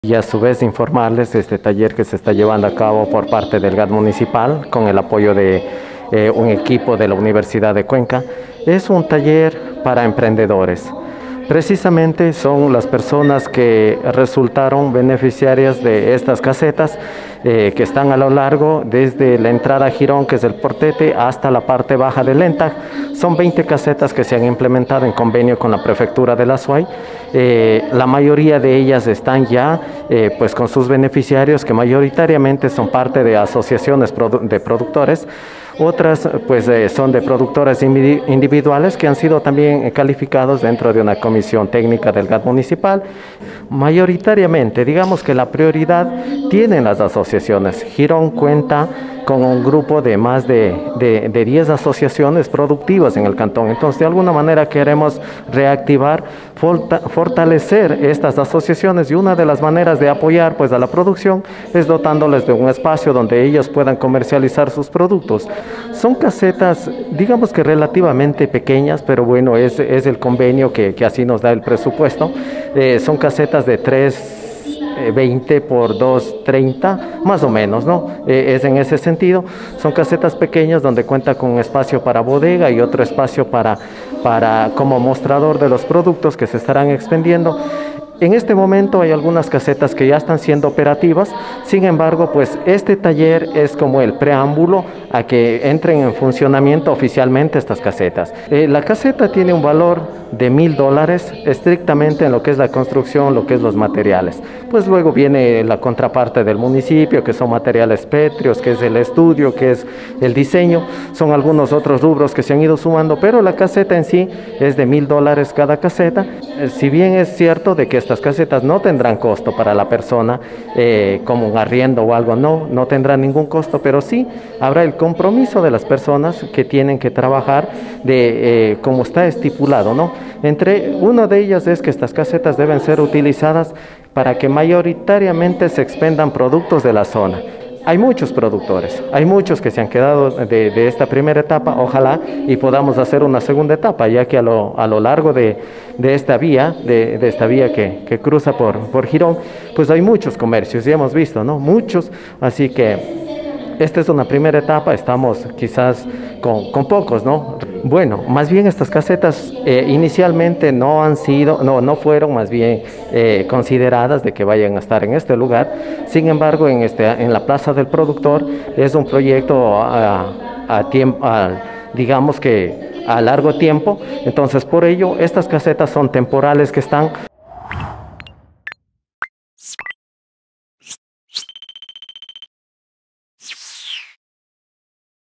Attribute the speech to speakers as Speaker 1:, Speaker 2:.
Speaker 1: Y a su vez informarles este taller que se está llevando a cabo por parte del GAT municipal con el apoyo de un equipo de la Universidad de Cuenca. Es un taller para emprendedores. Precisamente son las personas que resultaron beneficiarias de estas casetas que están a lo largo desde la entrada a Girón, que es el Portete, hasta la parte baja de Lenta. Son 20 casetas que se han implementado en convenio con la prefectura de la Azuay. La mayoría de ellas están ya pues con sus beneficiarios, que mayoritariamente son parte de asociaciones de productores. Otras pues son de productores individuales que han sido también calificados dentro de una comisión técnica del GAT municipal. Mayoritariamente, digamos que la prioridad tienen las asociaciones. Girón cuenta con un grupo de más de 10 asociaciones productivas en el cantón. Entonces, de alguna manera queremos reactivar, fortalecer estas asociaciones, y una de las maneras de apoyar pues a la producción es dotándoles de un espacio donde ellos puedan comercializar sus productos. Son casetas, digamos que relativamente pequeñas, pero bueno, es el convenio que así nos da el presupuesto. Son casetas de 320 por 230, más o menos, ¿no? Es en ese sentido. Son casetas pequeñas donde cuenta con un espacio para bodega y otro espacio para como mostrador de los productos que se estarán expendiendo. En este momento hay algunas casetas que ya están siendo operativas. Sin embargo, pues este taller es como el preámbulo a que entren en funcionamiento oficialmente estas casetas. La caseta tiene un valor de $1000 estrictamente en lo que es la construcción, lo que es los materiales. Pues luego viene la contraparte del municipio, que son materiales pétreos, que es el estudio, que es el diseño. Son algunos otros rubros que se han ido sumando, pero la caseta en sí es de $1000 cada caseta. Si bien es cierto de que estas casetas no tendrán costo para la persona, como un arriendo o algo, no tendrán ningún costo, pero sí habrá el compromiso de las personas que tienen que trabajar como está estipulado, ¿no? Entre uno de ellos es que estas casetas deben ser utilizadas para que mayoritariamente se expendan productos de la zona. Hay muchos productores, hay muchos que se han quedado de esta primera etapa. Ojalá y podamos hacer una segunda etapa, ya que a lo largo de esta vía, que cruza por Girón, pues hay muchos comercios, y hemos visto, ¿no? Muchos, así que esta es una primera etapa, estamos quizás con pocos, ¿no? Bueno, más bien estas casetas inicialmente no fueron más bien consideradas de que vayan a estar en este lugar. Sin embargo, en la Plaza del Productor es un proyecto digamos que a largo tiempo. Entonces, por ello, estas casetas son temporales que están